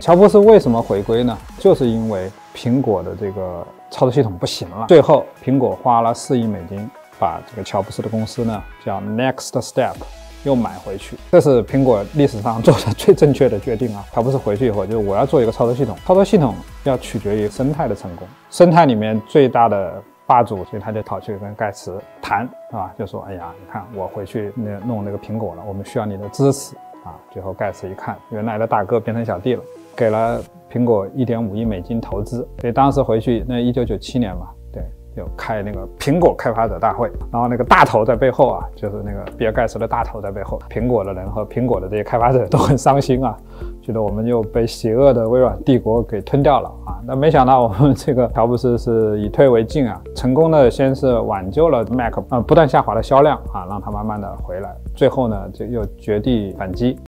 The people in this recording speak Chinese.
乔布斯为什么回归呢？就是因为苹果的这个操作系统不行了。最后，苹果花了4亿美金把这个乔布斯的公司呢叫 Next Step 又买回去，这是苹果历史上做的最正确的决定啊！乔布斯回去以后，就是我要做一个操作系统，操作系统要取决于生态的成功，生态里面最大的霸主，所以他就跑去跟盖茨谈，是吧？就说：“哎呀，你看我回去弄那个苹果了，我们需要你的支持啊！”最后盖茨一看，原来的大哥变成小弟了，给了苹果1.5亿美金投资。所以当时回去，那1997年嘛，对。有开那个苹果开发者大会，然后那个大头在背后啊，就是那个比尔盖茨的大头在背后，苹果的人和苹果的这些开发者都很伤心啊，觉得我们又被邪恶的微软帝国给吞掉了啊。那没想到我们这个乔布斯是以退为进啊，成功的先是挽救了 Mac 不断下滑的销量啊，让它慢慢的回来，最后呢就又绝地反击。